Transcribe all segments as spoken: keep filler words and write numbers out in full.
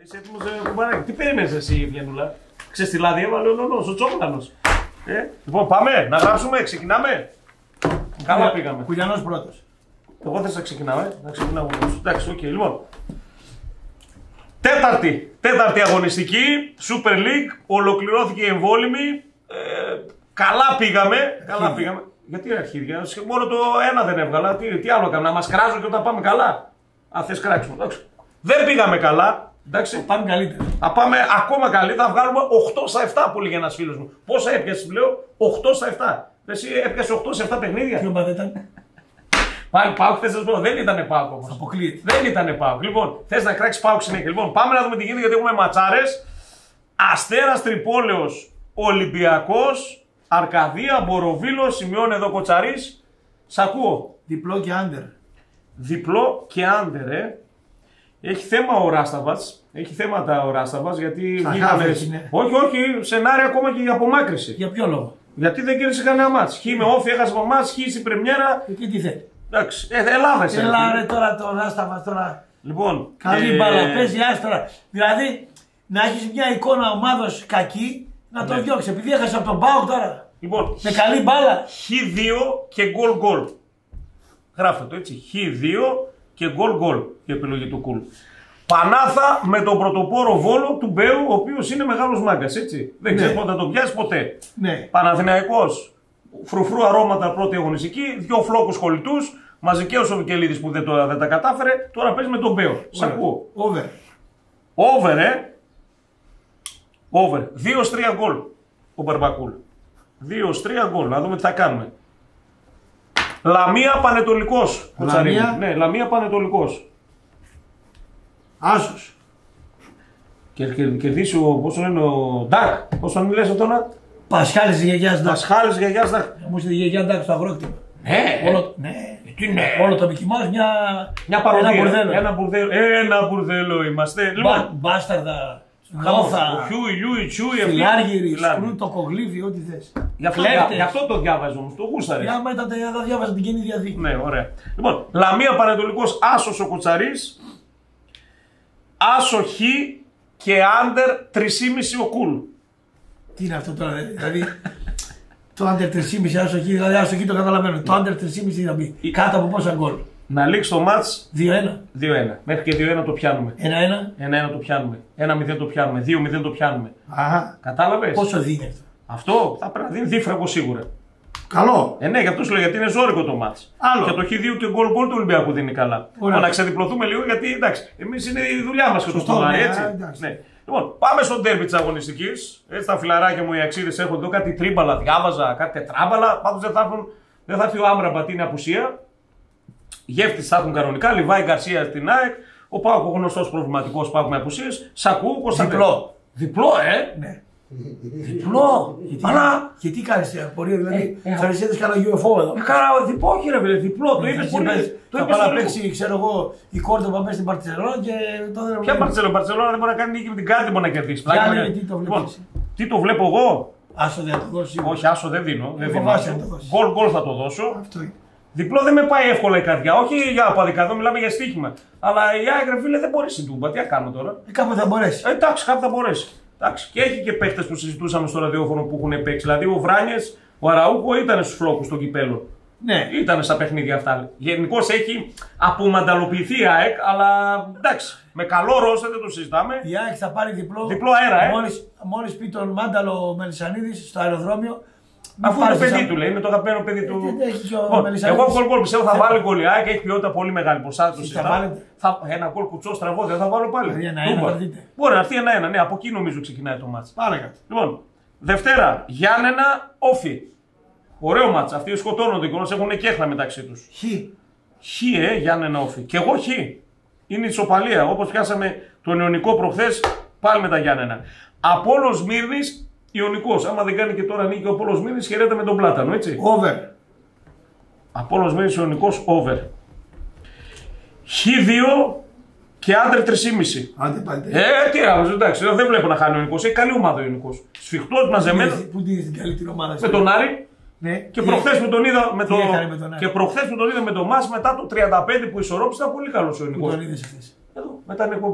Είσαι έτοιμος κουμπαράκι. Τι περίμενες εσύ, Βιανούλα? Ξέρεις τι λάδι έβαλε ο νονός, ο Τσόκλανος. Ε, λοιπόν, πάμε να γράψουμε, ξεκινάμε. Καλά πήγαμε. Κουλιανός πρώτος. Εγώ θες να ξεκινάω, ε. Να ξεκινάω πρώτος. Εντάξει, οκ, okay, λοιπόν. Τέταρτη, τέταρτη αγωνιστική, Super League, ολοκληρώθηκε η εμβόλυμη. Ε, καλά πήγαμε, καλά πήγαμε. Γιατί αρχίδια, μόνο το ένα δεν έβγαλα. Τι, τι άλλο έκανα, να μας κράζω και όταν πάμε καλά. Αν θες κράξουμε, εντάξει. Δεν πήγαμε καλά. Εντάξει. Πάμε καλύτερα. Θα πάμε ακόμα καλύτερα, θα βγάλουμε οκτώ στα επτά που λέγει ένας φίλος μου. Πόσα έπιασες, λέω, οκτώ στα επτά. Εσύ έπιασε οκτώ σε επτά παιχνίδια. Τι ομάδα ήταν? Πάλι Πάουκ, θες να σου πω, δεν ήταν Πάουκ όμως. Αποκλείεται. Δεν ήταν Πάουκ. Λοιπόν, θες να κράξεις Πάουκ συνέχεια. Λοιπόν, πάμε να δούμε τι γίνεται γιατί έχουμε ματσάρες. Αστέρας Τρυπόλεως, Ολυμπιακός, Αρκαδία, Μποροβίλος, σημειώνει εδώ Κοτσαρής. Σ' ακούω. Διπλό και άντερ. Διπλό και άντερ, ε. Έχει θέμα ο Ράσταβατς. Έχει θέματα ο Ράσταβατς γιατί βγήκαμε. Ναι. Όχι, όχι, σενάρια ακόμα και για απομάκρυση. Για ποιο λόγο? Γιατί δεν κέρδισε κανένα μάτς. Χ με όφη, έχασε από μάτς, χ στην πρεμιέρα. Εκεί τι θέλει. Εντάξει, ε, Ελλάδα εσύ. Έλα ρε τώρα το Ράσταβατς τώρα. Λοιπόν. Καλή ε... μπάλα, παίζει άστρα. Δηλαδή να έχεις μια εικόνα ομάδος κακή να το ναι. διώξει. Επειδή έχασε από τον Πάουκ τώρα. Λοιπόν, με καλή μπάλα. χ δύο και γκολ γκολ. Γράφτε το έτσι. χ δύο και γκολ γκολ η επιλογή του Κουλ. Πανάθα με τον πρωτοπόρο Βόλο του Μπέου, ο οποίος είναι μεγάλος μάγκας, έτσι. Δεν ξέρει ναι. πότε θα τον πιάσει ποτέ. Ναι. Παναθηναϊκός, φρουφρού αρώματα πρώτη αγωνιστική, δύο φλόκους κολλητούς, μαζικαίος ο Βικελίδης που δεν, το, δεν τα κατάφερε, τώρα παίζει με τον Μπέο. Σ' ακούω. Over. Over, ε. Over. δύο τρία γκολ ο Μπαρμπακούλ. δύο τρία γκολ, να δούμε τι θα κάνουμε. Λαμία Πανετολικός. Λαμία. Ναι, Λαμία Πανετολικός. Άσος. Και κερδίσει ο, πόσο είναι ο Ντάκ, πόσο αν λες αυτό να... Πασχάλης της γιαγιάς Ντάκ. Πασχάλης της γιαγιάς Ντάκ. Μου στη γιαγιά Ντάκ στο αγρόκτημα. Ναι, όλο, ναι. Τι ναι. Όλο το Μικι Μάους μια... Μια παροδία. Ένα μπουρδέλο. Ένα μπουρδέλο, ένα μπουρδέλο είμαστε. Μπα, μπάσταρδα, νόθα, Χιούι, Λιούι, Τσούι, φιλάργυρη, σκρούτο, κογλίβι, ό,τι θες. Γι' αυτό, γι αυτό το διάβαζε όμως, το γούσταρε. Για μετά τα διάβαζα την Καινή Διαθήκη. Ναι, ωραία. Λοιπόν, Λαμία Πανετολικός, άσος ο Κοτσαρής. Άσο Χ και άντερ τρία κόμμα πέντε ο Κουλ. Τι είναι αυτό τώρα, δηλαδή. Το άντερ τρία κόμμα πέντε άσο Χ, δηλαδή άσο Χ το καταλαβαίνω. Το άντερ τρία κόμμα πέντε τι θα μπει. Κάτω από πόσα γκολ. Να λήξει το μάτς δύο ένα. δύο ένα. Μέχρι και δύο ένα το πιάνουμε. ένα ένα. ένα ένα το πιάνουμε. ένα μηδέν το πιάνουμε. δύο μηδέν το πιάνουμε. Αχα. Κατάλαβες. Πόσο δίνει αυτό? Αυτό θα πρέπει να δίνει δίφραγκο σίγουρα. Καλό. Ε, ναι, γι' αυτό σου λέω γιατί είναι ζώρικο το μάτς. Άλλο. Και το χ δύο και γκολ γκολ του Ολυμπιακού δίνει καλά. Να ξεδιπλωθούμε λίγο γιατί εντάξει, εμείς είναι η δουλειά μας και το στομάρι, ναι, έτσι. Ναι. Λοιπόν, πάμε στο ντέρμπι της αγωνιστικής. Έτσι τα φιλαράκια μου οι αξίδες έχουν εδώ κάτι τρίμπαλα, διάβαζα, κάτι τετράμπαλα. Πάντως δεν θα, έρθουν, δεν θα έρθει ο Άμραμπατ, είναι απουσία. Γεύτης θα έχουν κανονικά, Λιβάη Γκαρσία στην ΑΕΚ. Ο Πάοκ ο γνωστός προβληματικός Πάοκ με απουσίες. Σακού, Κωνσταντίνο. Διπλό. Διπλό, ε! Ναι. Διπλό! Αλλά και τι κάνεις την απορία, δηλαδή θα ρισέτες κανένα γιου εφ ο εδώ. Κάρα διπλό, όχι ρε φίλε, διπλό, το είπες πολύ. Θα πάει να παίξει, ξέρω εγώ, η Κόρτο που παίξει στην Μπαρτσελόνα και τότε... Ποια Μπαρτσελόνα, Μπαρτσελόνα δεν μπορεί να κάνει νίκη με την Κάντι, μπορεί να κερδίσει. Τι το βλέπεις? Τι το βλέπω εγώ? Άσο δεν θα το δώσει. Όχι, άσο δεν δίνω. Φοβάσαι. Γκολ γκολ θα το δώσω. Αυτό είναι. Διπλό δεν με πάει εύκολα η καρδιά. Όχι για απαδικά, εδώ μιλάμε για στοίχημα. Αλλά η ΑΕΚ φίλε δεν μπορεί στην Τούμπα. Τι να κάνουμε τώρα. Ε, κάπου θα μπορέσει. Ε, εντάξει, κάπου θα μπορέσει. Εντάξει. Και έχει και παίχτες που συζητούσαμε στο ραδιόφωνο που έχουν παίξει. Δηλαδή ο Βράνιες, ο Αραούχο ήταν στους φλόκους των κυπέλων. Ναι. Ήταν στα παιχνίδια αυτά. Γενικώς έχει απομανταλοποιηθεί η ΑΕΚ, αλλά εντάξει. Με καλό ρόστερ δεν το συζητάμε. Η ΑΕΚ θα πάρει διπλό. Διπλό αέρα, ε. Μόλις, μόλις πει τον Μάνταλο Μελισσανίδης στο αεροδρόμιο. Αφού είναι παιδί του, λέει, είναι το αγαπημένο παιδί του. Δεν έχει και ο Λοιπόν, Μελισσανίδης. εγώ γκολ γκολ πιστεύω θα βάλει γκολ η ΑΕΚ, έχει ποιότητα πολύ μεγάλη ποσά του. Θα θα, ένα γκολ κουτσό στραβό δεν θα βάλω πάλι. Ένα, ένα, θα δείτε. Μπορεί να έρθει ένα ένα, ναι, από εκεί νομίζω ξεκινάει το μάτς. Πάρε. Λοιπόν, Δευτέρα, Γιάννενα, Όφι. Ωραίο μάτς. Αυτοί σκοτώνονται και έχουν και έχλα μεταξύ του. Χ. Χ, ε, Γιάννενα, Όφι. Και εγώ Χ. Είναι ισοπαλία. Όπως πιάσαμε τον Ιωνικό προχθές, πάλι με τα Γιάννενα. Απόλλων Σμύρνης. Ιωνικός, άμα δεν κάνει και τώρα νίκη ο Απόλλων Σμύρνης, χαιρέται με τον Πλάτανο, έτσι. Over. Απόλλων Σμύρνης, Ιωνικός, over. Χ δύο και άντερ τρία κόμμα πέντε. Άντε πάλι. Ε, τι άλλο, εντάξει, δεν βλέπω να χάνει ο Ιωνικός. Έχει καλή ομάδα ο Ιωνικός. Σφιχτός, μαζεμένος. Πού την την καλύτερη ομάδα. Με τον Άρη. Ναι. Και προχθές που τον είδα με το. Με τον και προχθές που τον είδα με το Μάς μετά το τριάντα πέντε που ισορρόπησε ήταν πολύ καλός ο Ιωνικός. Τον είδες χθες. Εδώ, μετά την εκπομπή.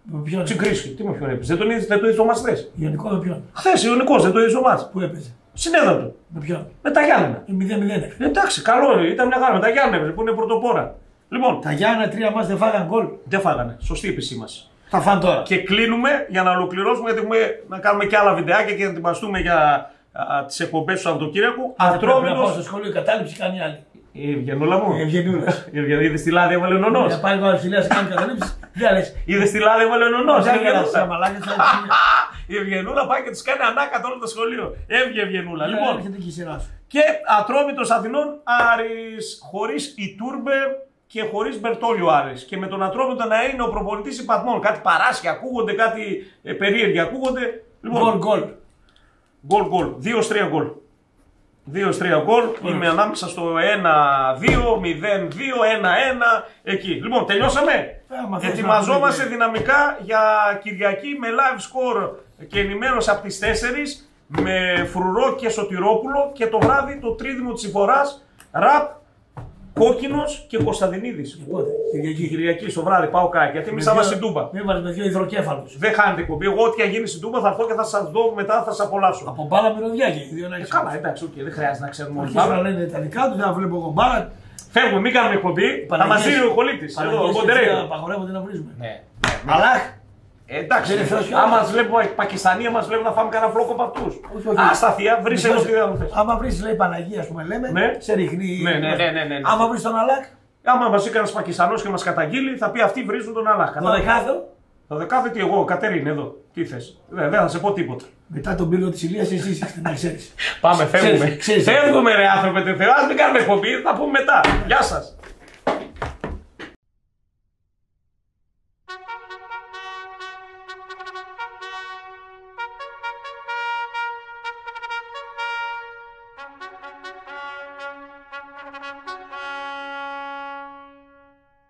Με ποιον? Τσιγκρίσκι. Τι με ποιον έπαιζε. Δεν τον είδε, δεν το είδε ο Μαστρέ. Ιωνικό με ποιον? Χθε Ιωνικό, δεν το είδε ο Μαστρέ. Πού έπαιζε? Συνέδρα του. Με ποιον? Με τα Γιάννενα. Η μηδέν μηδέν. Ε, εντάξει, καλό ήταν μια χαρά. Με τα Γιάννενα που είναι πρωτοπόρα. Λοιπόν, Τα Γιάννα τρία μας δεν φάγαν γκολ. δεν φάγανε. Σωστή επισήμαση. Θα φάνε τώρα. Και κλείνουμε για να ολοκληρώσουμε, γιατί έχουμε να κάνουμε και άλλα βιντεάκια και να ετοιμαστούμε για τις εκπομπές του Σαββατοκύριακου. Ατρόμητος. Να πάω στο Ατρόμητος. σχολείο, η κατάληψη κάνει άλλη. Η Ευγενούλα μου. Ευγενούλας. Είδε τη λάδι, έβαλε ο Για νονός. πάει ο Αλφιλέας κάνει καταλήψεις. Δεν λες. Είδε τη λάδι, έβαλε ο νονός. Δεν γελάς, μαλάκες. Η Ευγενούλα πάει και τη κάνει ανάκατο όλο το σχολείο. Έβγε Ευγενούλα. Λοιπόν, Λοιπόν, έρχεται και η σειρά σου. και Ατρόμητος Αθηνών Άρης χωρίς Ιτούρμπε και χωρίς Μπερτόλιο Άρης. Και με τον Ατρόμητο να είναι ο προπονητής υπαθμών. Κάτι παράσχε ακούγονται, κάτι ε, περίεργοι ακούγονται. Γκολ, Λοιπόν, γκολ. γκολ, γκολ. δύο τρία γκολ. δύο τρία γκολ. Είμαι ανάμεσα στο ένα δύο, μηδέν δύο, ένα ένα. Εκεί. Λοιπόν, τελειώσαμε. άμα θες Ετοιμαζόμαστε να πούμε, δυναμικά για Κυριακή με live score και ενημέρωση από τις τέσσερις με Φρουρό και Σωτηρόπουλο και το βράδυ το τρίδημο της Ιφοράς Ραπ, Κόκκινος και Κωνσταντινίδης. Πότε, Κυριακή. Κυριακή στο βράδυ πάω κάκι γιατί εμείς θα είμαστε στην Τούμπα. Μην βάλεις με δύο υδροκέφαλους. Δεν χάνετε εκπομπή. Εγώ ό,τι γίνει στην Τούμπα θα έρθω και θα σας δω μετά, θα σας απολαύσω. Από μπάλα μυρωδιά και οι δύο να Ε, έχεις. καλά, εντάξει, okay, δεν χρειάζεται να ξέρουμε όλοι. Αρχίζουν να λένε τα δικά τους, δεν βλέπω εγώ μπάλα. Φεύγουμε, μην κάνουμε εκπομπή. Θα μας δίνει ο Κολίτης. Εδώ, ο Μποντερέιρο. Απαγορεύονται να βρίζουμε. Ναι. Αλάχ. Ε, εντάξει, Δεν είναι θεός άμα μας βλέπουν οι Πακιστανοί, μας βλέπουν να φάμε κανένα φλόκο από αυτούς. Όχι, όχι. Α, σταθεία, βρεις εδώ τι δεν θες. Άμα βρεις, λέει Παναγία, ας πούμε, λέμε, Ναι. σε ρίχνει. Ναι, ναι, ναι, ναι, ναι, ναι. Άμα βρεις τον Αλάχ, Άμα μας έκανε Πακιστανός και μας καταγγείλει, θα πει αυτοί βρίζουν τον Αλλάχ. το δεκάδο, Το δεκάδε τι εγώ, Κατερίν, εδώ. Τι θες. Δεν, δεν θα σε πω τίποτα. μετά τον πύργο της Ηλίας, εσύ είσαι, να ξέρεις. Πάμε, φεύγουμε. Ξέρεις, ξέρεις. Φεύγουμε, ρε άνθρωπε, τε Θεού. Ας μην κάνουμε εκπομπή, θα πούμε μετά. Γεια σας.